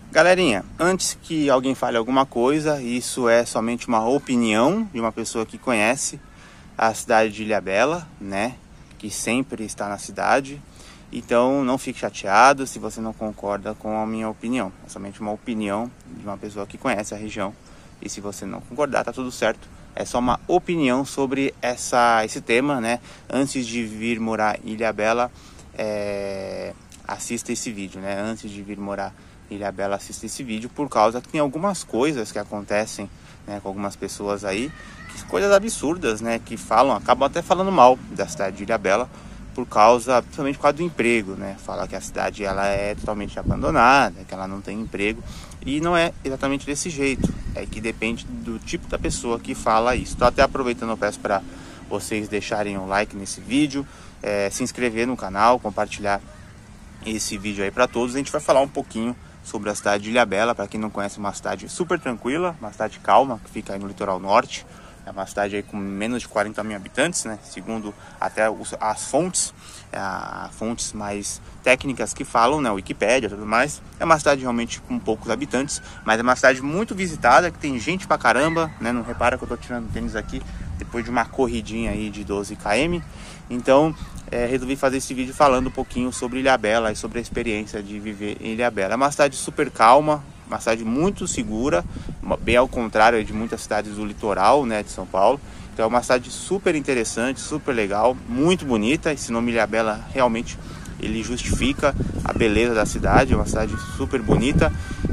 Galerinha, antes que alguém fale alguma coisa, isso é somente uma opinião de uma pessoa que conhece a cidade de Ilhabela, né? Que sempre está na cidade. Então não fique chateado se você não concorda com a minha opinião. É somente uma opinião de uma pessoa que conhece a região. E se você não concordar, tá tudo certo. É só uma opinião sobre esse tema, né? Antes de vir morar em Ilhabela, assista esse vídeo, né? Antes de vir morar em Ilhabela, assista esse vídeo, por causa que tem algumas coisas que acontecem, né, com algumas pessoas aí, coisas absurdas, né? Que acabam até falando mal da cidade de Ilhabela, principalmente por causa do emprego, né? Fala que a cidade ela é totalmente abandonada, que ela não tem emprego, e não é exatamente desse jeito. É que depende do tipo da pessoa que fala isso. Então, até aproveitando, eu peço para vocês deixarem um like nesse vídeo, se inscrever no canal, compartilhar esse vídeo aí para todos. A gente vai falar um pouquinho sobre a cidade de Ilhabela. Para quem não conhece, uma cidade super tranquila, uma cidade calma, que fica aí no litoral norte. É uma cidade aí com menos de 40 mil habitantes, né? Segundo até as fontes mais técnicas que falam, né? Wikipédia e tudo mais. É uma cidade realmente com poucos habitantes, mas é uma cidade muito visitada, que tem gente pra caramba, né? Não repara que eu tô tirando tênis aqui depois de uma corridinha aí de 12 km. Então, resolvi fazer esse vídeo falando um pouquinho sobre Ilhabela e sobre a experiência de viver em Ilhabela. É uma cidade super calma, uma cidade muito segura, bem ao contrário de muitas cidades do litoral, né, de São Paulo. Então é uma cidade super interessante, super legal, muito bonita. Esse nome Ilhabela realmente ele justifica a beleza da cidade. É uma cidade super bonita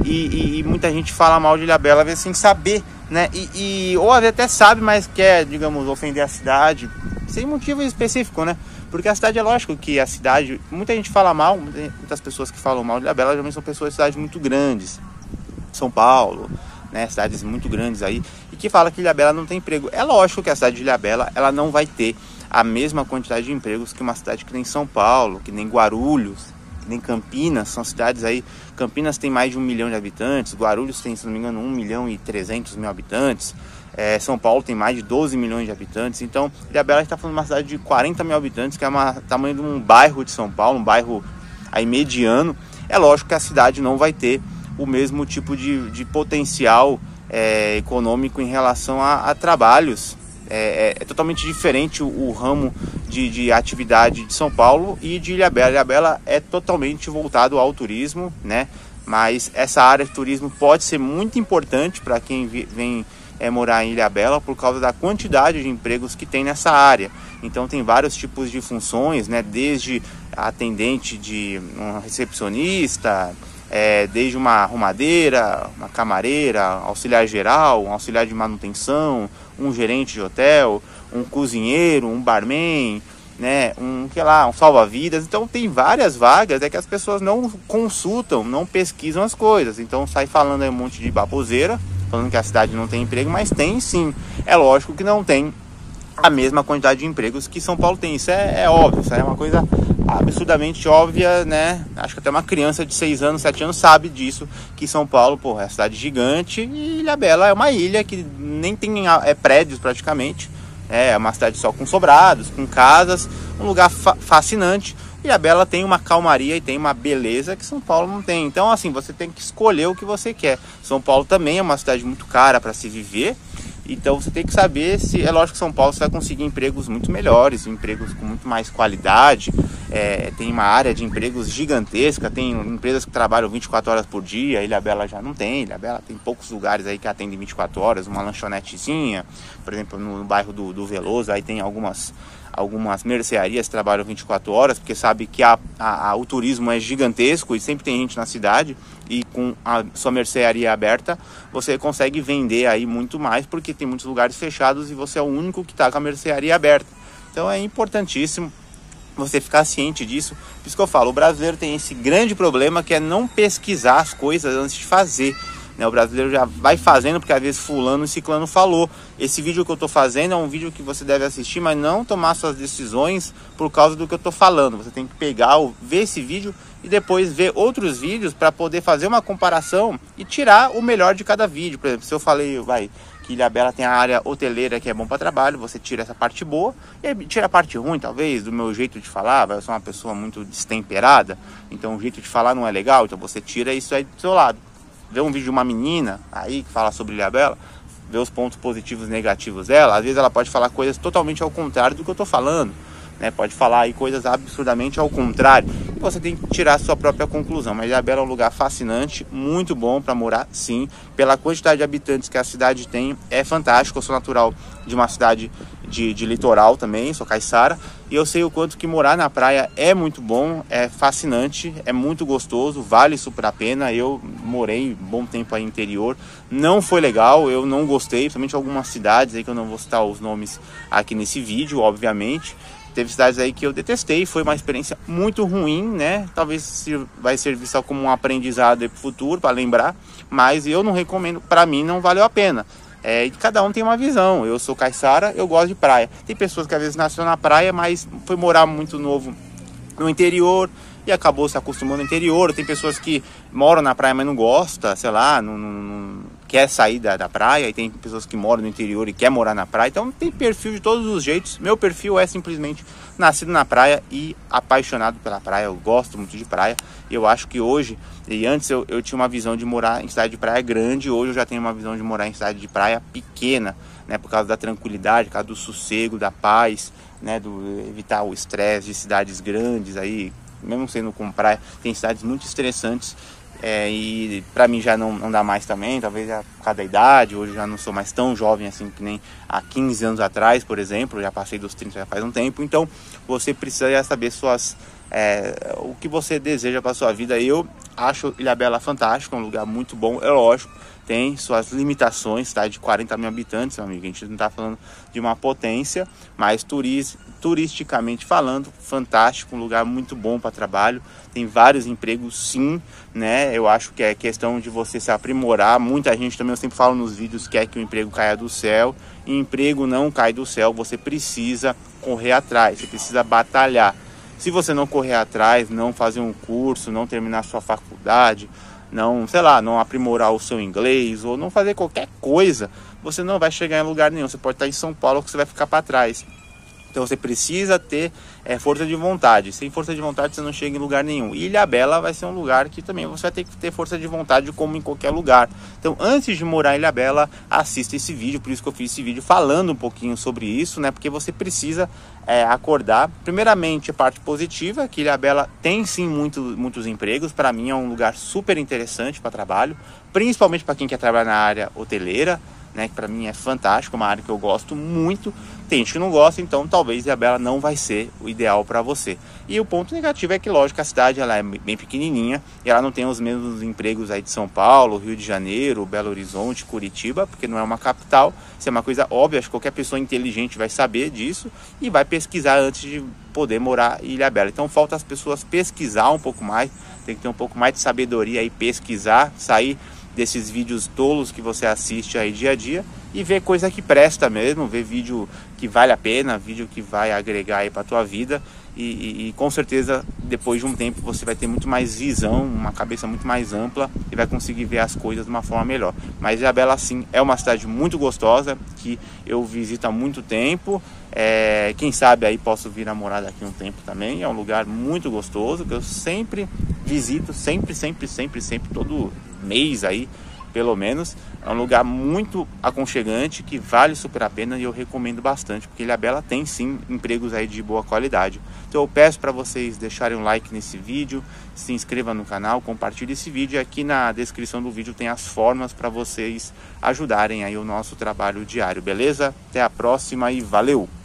e muita gente fala mal de Ilhabela, às vezes sem saber, né? Ou às vezes até sabe, mas quer, digamos, ofender a cidade sem motivo específico, né? Porque a cidade, é lógico que a cidade, muita gente fala mal, muitas pessoas que falam mal de Ilhabela geralmente são pessoas de cidades muito grandes, São Paulo, né, cidades muito grandes aí, e que fala que Ilhabela não tem emprego. É lógico que a cidade de Ilhabela, ela não vai ter a mesma quantidade de empregos que uma cidade que nem São Paulo, que nem Guarulhos, que nem Campinas. São cidades aí, Campinas tem mais de 1 milhão de habitantes, Guarulhos tem, se não me engano, 1.300.000 habitantes, São Paulo tem mais de 12 milhões de habitantes. Então Ilhabela está falando de uma cidade de 40 mil habitantes, que é o tamanho de um bairro de São Paulo, um bairro aí mediano. É lógico que a cidade não vai ter o mesmo tipo de potencial econômico em relação a trabalhos. É totalmente diferente o ramo de atividade de São Paulo e de Ilhabela. Ilhabela é totalmente voltado ao turismo, né? Mas essa área de turismo pode ser muito importante para quem vem morar em Ilhabela, por causa da quantidade de empregos que tem nessa área. Então tem vários tipos de funções, né? Desde atendente de um recepcionista, desde uma arrumadeira, uma camareira, auxiliar geral, um auxiliar de manutenção, um gerente de hotel, um cozinheiro, um barman, né, um salva-vidas. Então tem várias vagas, que as pessoas não consultam, não pesquisam as coisas. Então sai falando aí um monte de baboseira, falando que a cidade não tem emprego, mas tem sim. É lógico que não tem a mesma quantidade de empregos que São Paulo tem. Isso é óbvio, isso é uma coisa absurdamente óbvia, né? Acho que até uma criança de 6 anos, 7 anos sabe disso, que São Paulo, é uma cidade gigante, e Ilhabela é uma ilha que nem tem prédios praticamente. É uma cidade só com sobrados, com casas, um lugar fascinante. Ilhabela tem uma calmaria e tem uma beleza que São Paulo não tem. Então, assim, você tem que escolher o que você quer. São Paulo também é uma cidade muito cara para se viver. Então você tem que saber se... É lógico que São Paulo você vai conseguir empregos muito melhores, empregos com muito mais qualidade. Tem uma área de empregos gigantesca, tem empresas que trabalham 24 horas por dia. Ilhabela já não tem. Ilhabela tem poucos lugares aí que atendem 24 horas, uma lanchonetezinha. Por exemplo, no bairro do Veloso, aí tem algumas mercearias que trabalham 24 horas, porque sabe que o turismo é gigantesco e sempre tem gente na cidade, e com a sua mercearia aberta você consegue vender aí muito mais, porque tem muitos lugares fechados e você é o único que está com a mercearia aberta. Então é importantíssimo você ficar ciente disso. Por isso que eu falo, o brasileiro tem esse grande problema, que é não pesquisar as coisas antes de fazer. O brasileiro já vai fazendo porque às vezes fulano e ciclano falou. Esse vídeo que eu tô fazendo é um vídeo que você deve assistir, mas não tomar suas decisões por causa do que eu tô falando. Você tem que ver esse vídeo e depois ver outros vídeos para poder fazer uma comparação e tirar o melhor de cada vídeo. Por exemplo, se eu falei que Ilhabela tem a área hoteleira que é bom para trabalho, você tira essa parte boa e aí tira a parte ruim, talvez, do meu jeito de falar. Eu sou uma pessoa muito destemperada, então o jeito de falar não é legal, então você tira isso aí do seu lado. vê um vídeo de uma menina aí que fala sobre Ilhabela, vê os pontos positivos e negativos dela, às vezes ela pode falar coisas totalmente ao contrário do que eu tô falando, né? Pode falar aí coisas absurdamente ao contrário, e você tem que tirar a sua própria conclusão. Mas Ilhabela é um lugar fascinante, muito bom para morar, sim, pela quantidade de habitantes que a cidade tem, é fantástico. Eu sou natural de uma cidade de litoral também, sou caiçara, e eu sei o quanto que morar na praia é muito bom, é fascinante, é muito gostoso, vale super a pena. Eu morei um bom tempo aí no interior, não foi legal, eu não gostei, principalmente algumas cidades aí que eu não vou citar os nomes aqui nesse vídeo, obviamente. Teve cidades aí que eu detestei, foi uma experiência muito ruim, né? Talvez vai servir só como um aprendizado para o futuro, para lembrar, mas eu não recomendo, para mim não valeu a pena. E cada um tem uma visão. Eu sou caiçara, eu gosto de praia. Tem pessoas que às vezes nasceram na praia, mas foi morar muito novo no interior e acabou se acostumando no interior. Tem pessoas que moram na praia, mas não gostam, sei lá, não quer sair da praia. E tem pessoas que moram no interior e quer morar na praia. Então tem perfil de todos os jeitos. Meu perfil é simplesmente nascido na praia e apaixonado pela praia. Eu gosto muito de praia. E eu acho que hoje, e antes eu tinha uma visão de morar em cidade de praia grande, hoje eu já tenho uma visão de morar em cidade de praia pequena, né? Por causa da tranquilidade, por causa do sossego, da paz, né? Do evitar o estresse de cidades grandes aí, mesmo sendo com praia, tem cidades muito estressantes. E para mim já não dá mais também, talvez por causa da idade. Hoje já não sou mais tão jovem assim que nem há 15 anos atrás, por exemplo. Já passei dos 30 já faz um tempo. Então você precisa saber o que você deseja para sua vida. Eu acho Ilhabela fantástico, é um lugar muito bom. É lógico, tem suas limitações, tá? De 40 mil habitantes, meu amigo. A gente não está falando de uma potência, mas turisticamente falando, fantástico, um lugar muito bom para trabalho. Tem vários empregos, sim, né? Eu acho que é questão de você se aprimorar. Muita gente também, eu sempre falo nos vídeos, quer que o emprego caia do céu. E emprego não cai do céu, você precisa correr atrás, você precisa batalhar. Se você não correr atrás, não fazer um curso, não terminar sua faculdade, não, sei lá, não aprimorar o seu inglês ou não fazer qualquer coisa, você não vai chegar em lugar nenhum. Você pode estar em São Paulo que você vai ficar para trás. Então você precisa ter força de vontade. Sem força de vontade você não chega em lugar nenhum. E Ilhabela vai ser um lugar que também você vai ter que ter força de vontade, como em qualquer lugar. Então antes de morar em Ilhabela, assista esse vídeo. Por isso que eu fiz esse vídeo falando um pouquinho sobre isso, né? Porque você precisa acordar. Primeiramente, a parte positiva, que Ilhabela tem sim muitos empregos. Para mim é um lugar super interessante para trabalho, principalmente para quem quer trabalhar na área hoteleira, né, que para mim é fantástico, uma área que eu gosto muito. Tem gente que não gosta, então talvez Ilhabela não vai ser o ideal para você. E o ponto negativo é que, lógico, a cidade ela é bem pequenininha e ela não tem os mesmos empregos aí de São Paulo, Rio de Janeiro, Belo Horizonte, Curitiba, porque não é uma capital. Isso é uma coisa óbvia, acho que qualquer pessoa inteligente vai saber disso e vai pesquisar antes de poder morar em Ilhabela. Então falta as pessoas pesquisar um pouco mais, tem que ter um pouco mais de sabedoria e pesquisar, sair desses vídeos tolos que você assiste aí dia a dia e ver coisa que presta mesmo, ver vídeo que vale a pena, vídeo que vai agregar aí para tua vida e com certeza depois de um tempo você vai ter muito mais visão, uma cabeça muito mais ampla e vai conseguir ver as coisas de uma forma melhor. Mas Ilhabela sim é uma cidade muito gostosa que eu visito há muito tempo. Quem sabe aí posso vir a morar daqui um tempo também. É um lugar muito gostoso que eu sempre visito, sempre, todo mês aí, pelo menos. É um lugar muito aconchegante que vale super a pena e eu recomendo bastante, porque Ilhabela tem sim empregos aí de boa qualidade. Então eu peço para vocês deixarem um like nesse vídeo, se inscreva no canal, compartilhe esse vídeo. Aqui na descrição do vídeo tem as formas para vocês ajudarem aí o nosso trabalho diário, beleza? Até a próxima e valeu!